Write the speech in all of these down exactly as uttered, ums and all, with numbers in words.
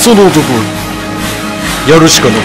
その男やるしかない。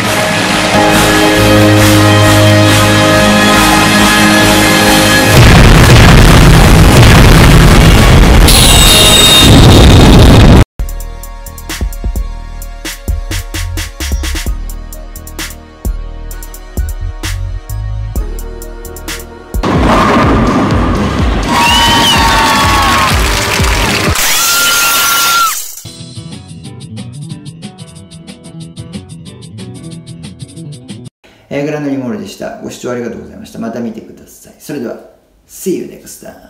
えー、グランドニューモールでした。ご視聴ありがとうございました。また見てください。それでは、See you next time!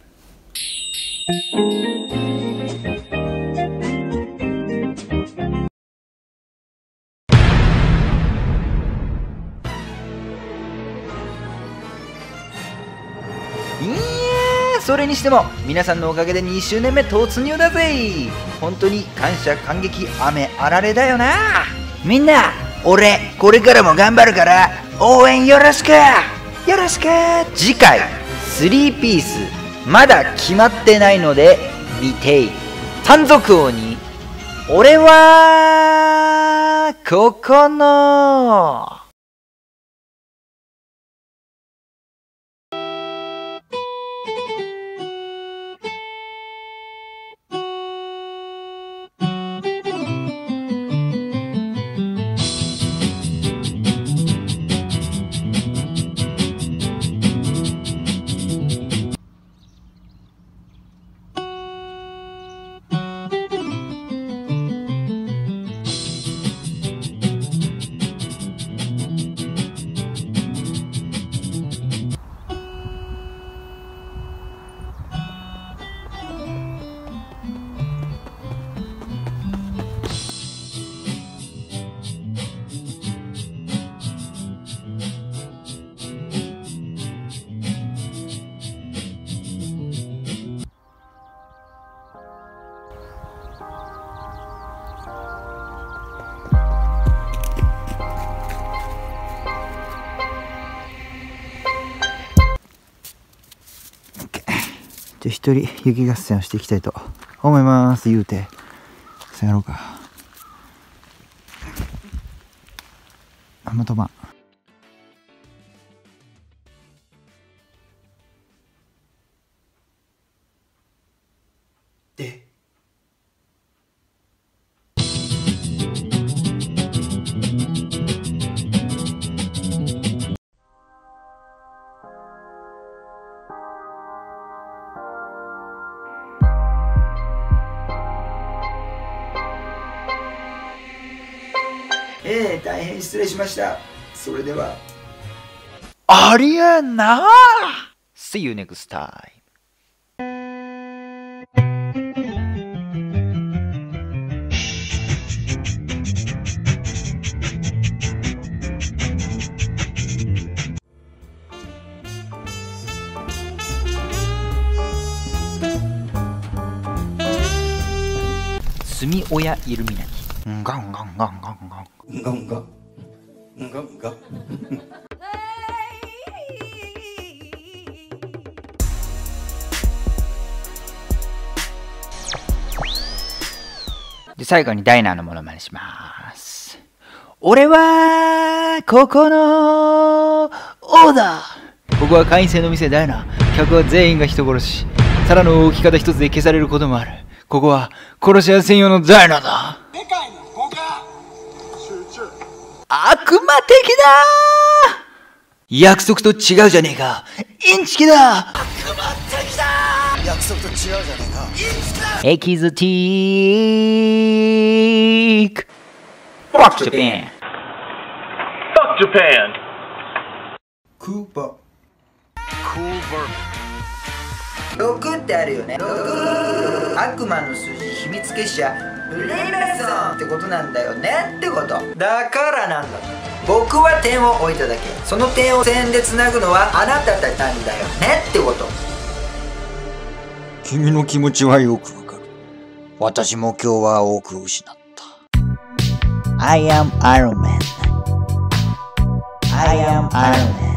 いやー、それにしても皆さんのおかげでにしゅうねんめ突入だぜ。本当に感謝感激雨あられだよな。みんな俺これからも頑張るから応援よろしくよろしく。次回スリーピースまだ決まってないので見てい単独王に俺はここのじゃあ一人雪合戦をしていきたいと思います。言うてそうやろうか。あんま飛ばん。でええ、大変失礼しました。それではありえんな。 See you next time. 住親イルミナティガンガンガンガンガンガンガンガンガンガンガンで最後にダイナーのものまねします。俺はここのオーダー。ここは会員制の店ダイナー。客は全員が人殺し。皿の置き方一つで消されることもある。ここは殺し屋専用のダイナーだ。悪魔的だー。約束と違うじゃねえか。インチキだ。悪魔的だー。約束と違うじゃねえか。インチキだ。エキゾティック。Fuck Japan. Fuck Japan. クーパークーバー。 ろくってあるよね。ろく悪魔の数字秘密結社レイラソンってことなんだよねってこと。だからなんだ。僕は点を置いただけ。その点を線でつなぐのはあなたたちなんだよねってこと。 君の気持ちはよくわかる。私も今日は多く失った。 I am Iron Man. I am Iron Man.